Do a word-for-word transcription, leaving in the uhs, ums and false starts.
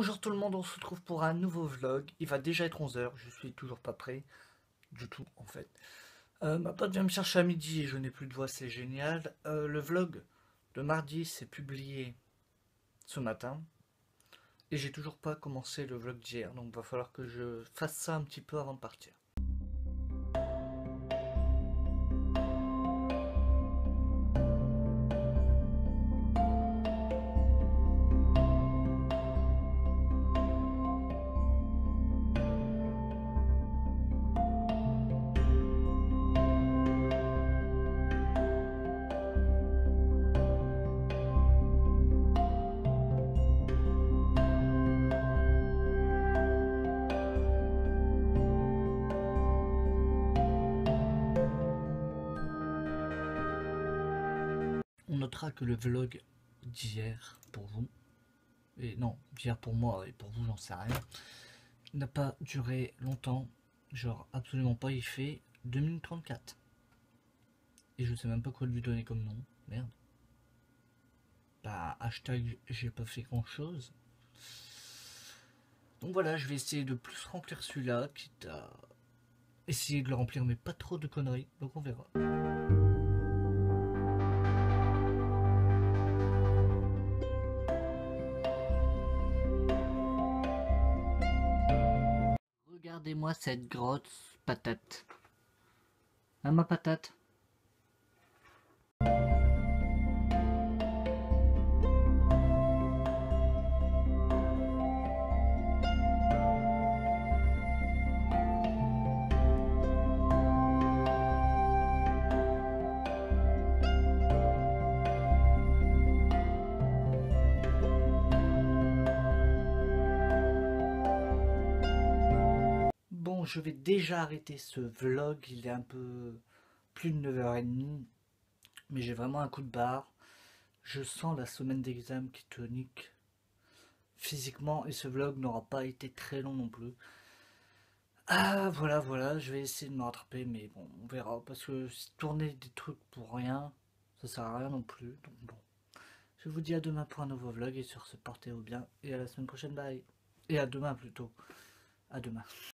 Bonjour tout le monde, on se retrouve pour un nouveau vlog. Il va déjà être onze heures, je suis toujours pas prêt. Du tout en fait. Euh, ma pote vient me chercher à midi et je n'ai plus de voix, c'est génial. Euh, le vlog de mardi s'est publié ce matin. Et j'ai toujours pas commencé le vlog d'hier, donc va falloir que je fasse ça un petit peu avant de partir. On notera que le vlog d'hier pour vous, et non, d'hier pour moi et pour vous j'en sais rien, n'a pas duré longtemps, genre absolument pas, il fait deux minutes trente-quatre. Et je sais même pas quoi lui donner comme nom, merde. Bah, hashtag j'ai pas fait grand chose. Donc voilà, je vais essayer de plus remplir celui-là, quitte à essayer de le remplir mais pas trop de conneries, donc on verra. Regardez-moi cette grosse patate. Ah ma patate. Bon, je vais déjà arrêter ce vlog, il est un peu plus de neuf heures trente, mais j'ai vraiment un coup de barre. Je sens la semaine d'examen qui te nique physiquement et ce vlog n'aura pas été très long non plus. Ah voilà, voilà, je vais essayer de me rattraper, mais bon, on verra, parce que tourner des trucs pour rien, ça sert à rien non plus, donc bon. Je vous dis à demain pour un nouveau vlog, et sur ce, portez-vous bien, et à la semaine prochaine, bye. Et à demain plutôt, à demain.